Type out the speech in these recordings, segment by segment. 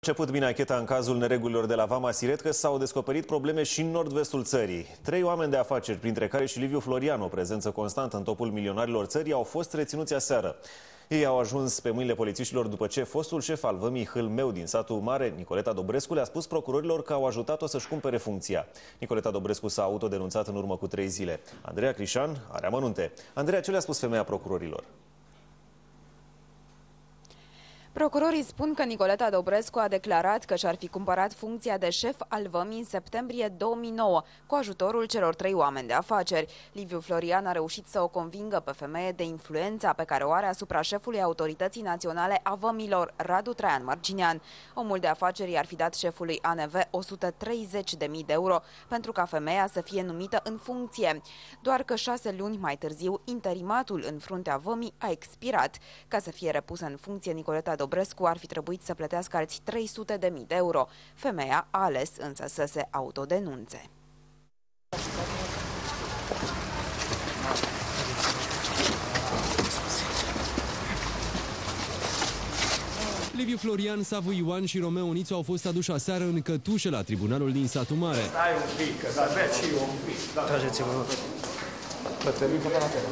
Început bine ancheta în cazul neregulilor de la Vama Siret, că s-au descoperit probleme și în nord-vestul țării. 3 oameni de afaceri, printre care și Liviu Florian, o prezență constantă în topul milionarilor țării, au fost reținuți aseară. Ei au ajuns pe mâinile polițiștilor după ce fostul șef al vămii Hâlmeu din satul Mare, Nicoleta Dobrescu, le-a spus procurorilor că au ajutat-o să-și cumpere funcția. Nicoleta Dobrescu s-a autodenunțat în urmă cu 3 zile. Andreea Crișan are amănunte. Andreea, ce le-a spus femeia procurorilor? Procurorii spun că Nicoleta Dobrescu a declarat că și-ar fi cumpărat funcția de șef al vămii în septembrie 2009, cu ajutorul celor 3 oameni de afaceri. Liviu Florian a reușit să o convingă pe femeie de influența pe care o are asupra șefului Autorității Naționale a Vămilor, Radu Traian Mărginean. Omul de afaceri ar fi dat șefului ANV 130.000 de euro pentru ca femeia să fie numită în funcție. Doar că 6 luni mai târziu, interimatul în fruntea vămii a expirat. Ca să fie repusă în funcție, Nicoleta Dobrescu ar fi trebuit să plătească alți 300.000 de euro. Femeia a ales însă să se autodenunțe. Liviu Florian, Savu Ioan și Romeo Nițu au fost aduși aseară în cătușă la tribunalul din satul Mare. Stai un pic, că aveți și eu un pic. Trageți-vă, rog. Bătărică pe la tine.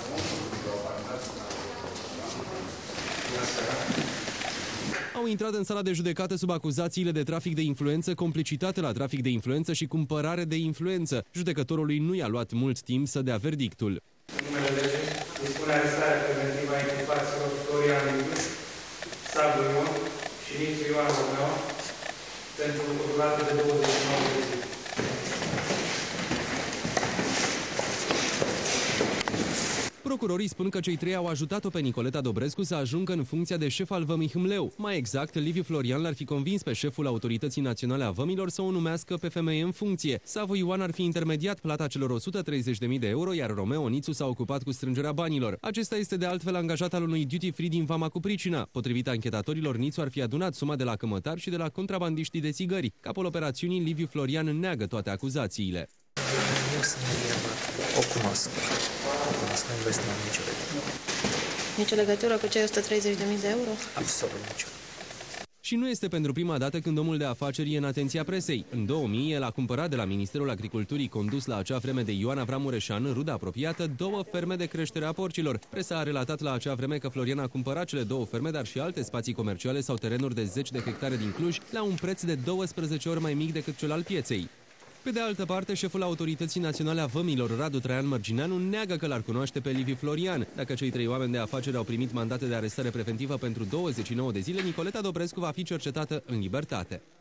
Au intrat în sala de judecată sub acuzațiile de trafic de influență, complicitate la trafic de influență și cumpărare de influență. Judecătorului nu i-a luat mult timp să dea verdictul. În numele legii, dispune arestarea preventivă a implicaților Florian Liviu, Savu Ioan și Nițu Ioan Romeo pentru o durată de 29 de zile. Procurorii spun că cei 3 au ajutat-o pe Nicoleta Dobrescu să ajungă în funcția de șef al vămii Hâmleu. Mai exact, Liviu Florian l-ar fi convins pe șeful Autorității Naționale a Vămilor să o numească pe femeie în funcție. Savu Ioan ar fi intermediat plata celor 130.000 de euro, iar Romeo Nițu s-a ocupat cu strângerea banilor. Acesta este de altfel angajat al unui duty free din Vama cu pricina. Potrivit anchetatorilor, Nițu ar fi adunat suma de la cămătari și de la contrabandiștii de țigări. Capul operațiunii, Liviu Florian neagă toate acuzațiile. Eu sunt o cunosc. Nu vreți să am nicio legătură. Nicio legătură cu cei 130.000 de euro? Absolut nicio. Și nu este pentru prima dată când omul de afaceri e în atenția presei. În 2000, el a cumpărat de la Ministerul Agriculturii, condus la acea vreme de Ioan Avram Mureșan, rudă apropiată, 2 ferme de creștere a porcilor. Presa a relatat la acea vreme că Florian a cumpărat cele 2 ferme, dar și alte spații comerciale sau terenuri de 10 de hectare din Cluj, la un preț de 12 ori mai mic decât cel al pieței. Pe de altă parte, șeful Autorității Naționale a Vămilor, Radu Traian Mărgineanu, neagă că l-ar cunoaște pe Liviu Florian. Dacă cei 3 oameni de afaceri au primit mandate de arestare preventivă pentru 29 de zile, Nicoleta Dobrescu va fi cercetată în libertate.